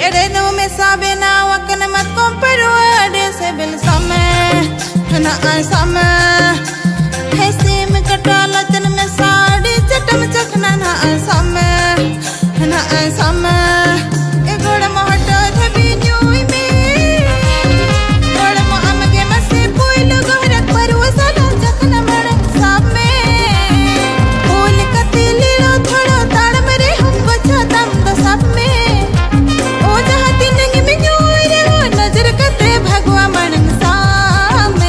Querendo me sabe na wakana mat kompero de se bil same na an same hesi me katala tan me saadi chatam chakna na an same e goda mohata thabi nyui me goda mo amge mase poilu gohrak paru sala chakna mare same pol katili lo thoda tad mere hum bacha tam da sab me o jahati nang me nyui re ho nazar kate bhagwa manang same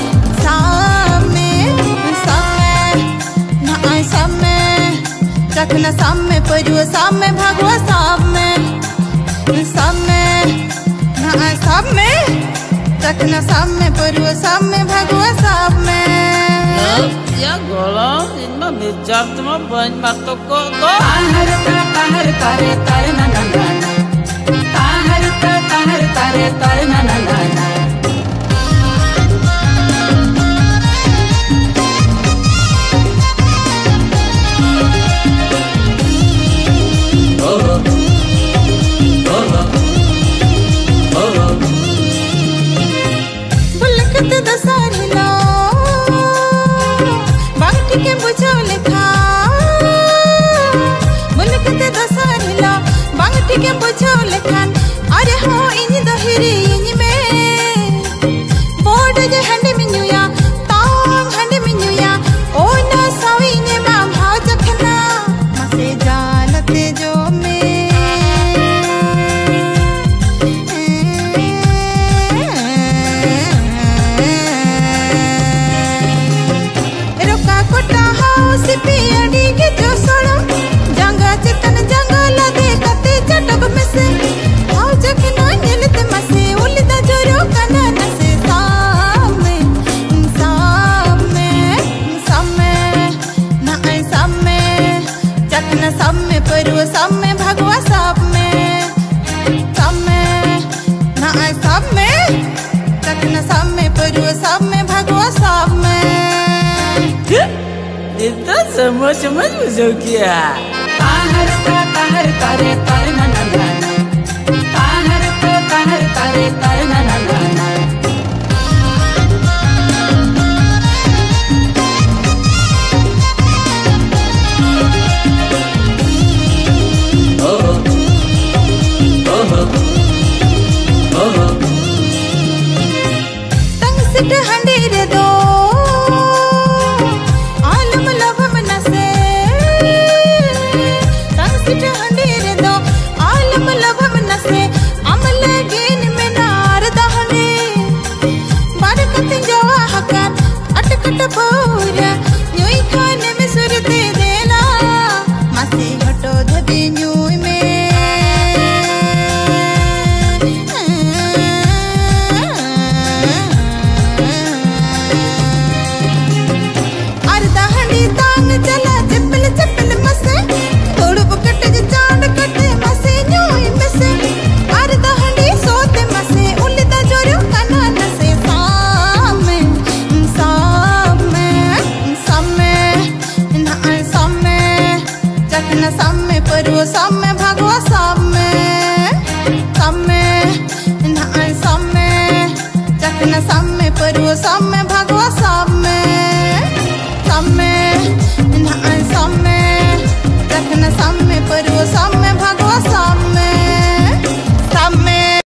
na ai same chakna same paru same bhagwa same na ai same chakna same paru same bhagwa same ya golo inma bijab tuma ban mato ko go tahar tare tare na na na tahar tare tare na na na बुलकत दसारिला बांटी के बुझाव लिखा बुलकत दसारिला बांटी के बुझाव लिखान अरे हो इन दहिरी इन में board जे हंडे मिन्युया तांग हंडे मिन्युया ओ ना सावी ने मां भाव जखना मसे जानते जो में पियाडी के जो सोलो जंगा चतन जंगला देखते चटक में से आओ जखना नीलत मसे उलदा जोरो कना नसे सामे ना आई सामे चखना सामे परुआ सामे भगवा सामे ना आई सामे चखना सामे परुआ सामे भगवा सामे Itu semua musuh kia. tahar tare tare na na na tahar tare tare na na na tang sit handi re do पूरे